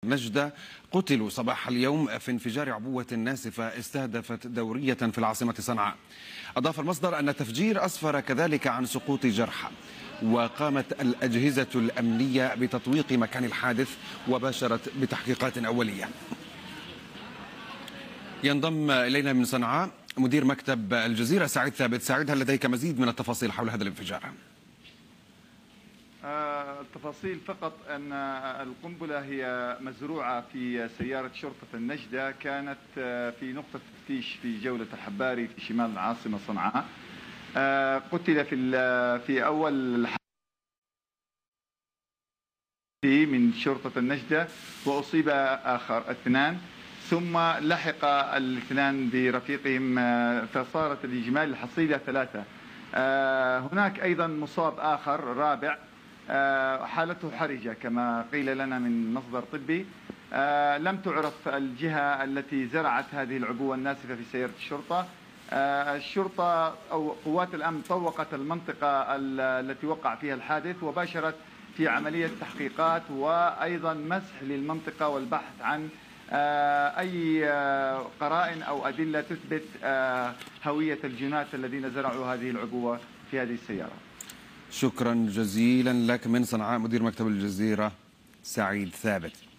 نجدة قتلوا صباح اليوم في انفجار عبوة ناسفة استهدفت دورية في العاصمة صنعاء. أضاف المصدر أن التفجير أسفر كذلك عن سقوط جرحى، وقامت الأجهزة الأمنية بتطويق مكان الحادث وباشرت بتحقيقات أولية. ينضم إلينا من صنعاء مدير مكتب الجزيرة سعيد ثابت. سعيد، هل لديك مزيد من التفاصيل حول هذا الانفجار؟ التفاصيل فقط أن القنبلة هي مزروعة في سيارة شرطة النجدة، كانت في نقطة تفتيش في جولة الحباري في شمال العاصمة صنعاء. قتل في أول من شرطة النجدة، وأصيب آخر اثنان، ثم لحق الاثنان برفيقهم، فصارت الإجمالي الحصيلة 3. هناك أيضا مصاب آخر رابع، حالته حرجة كما قيل لنا من مصدر طبي. لم تعرف الجهة التي زرعت هذه العبوة الناسفة في سيارة الشرطة. الشرطة أو قوات الأمن طوقت المنطقة التي وقع فيها الحادث، وباشرت في عملية تحقيقات وأيضا مسح للمنطقة والبحث عن أي قرائن أو أدلة تثبت هوية الجناة الذين زرعوا هذه العبوة في هذه السيارة. شكرا جزيلا لك من صنعاء مدير مكتب الجزيرة سعيد ثابت.